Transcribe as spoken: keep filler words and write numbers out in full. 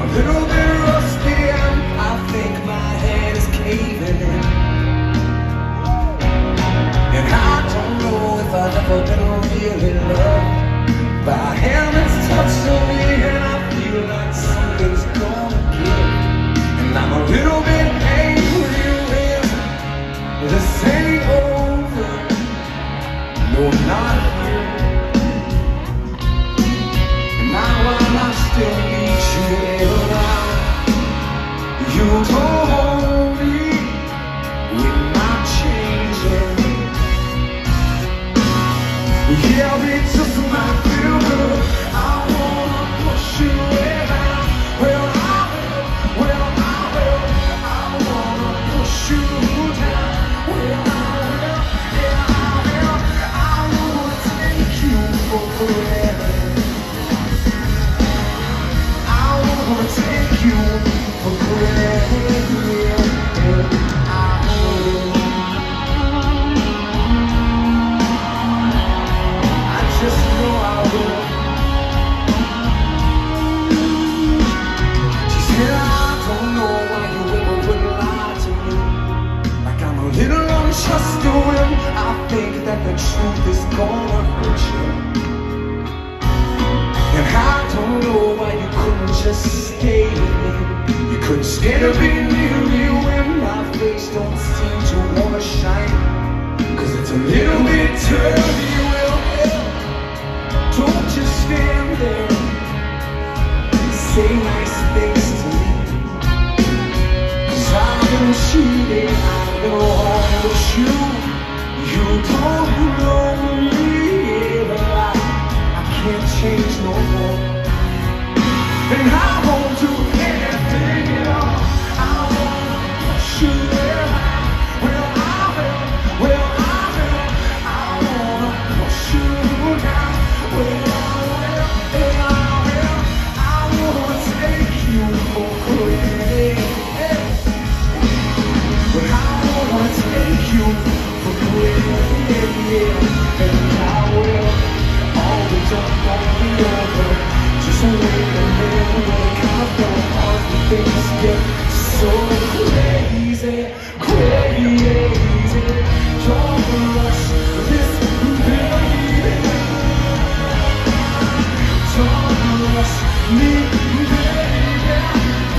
little bit rusty and I think my head is caving in. And I don't know if I've ever been really loved by a hand that's touched me, and I feel like something's gonna give. And I'm a little bit angry when this ain't over. No, not here. And now while I still need you around, you told me we're not changing. Yeah, it just might feel good. I wanna push you around. Well, I will, well, I will. I wanna push you down. Well, I will, yeah, I will. I wanna take you for granted. I wanna take you for granted. I will. I just know I will. She said, I don't know why you ever would lie to me. Like I'm a little untrusting when I think that the truth is gonna hurt you. And I don't know why you couldn't just stay with me. You couldn't stand to be near me when my face don't seem to wanna shine. Cause it's a little bit dirty, well, yeah. Don't just stand there and say nice things to me. Cause I've been cheating, I know all the truth. You don't know me, but I, I can't change no more. And I won't do anything at all. I wanna push you around. Well, I will, well, I will. I wanna push you down. Well, I will, well, I will. I wanna take you for granted. But I wanna take you for granted, yeah. And I will. All the junk won't be over. Just wait a minute when I count the heart and things get so crazy, crazy. Don't rush this, baby. Don't rush me, baby.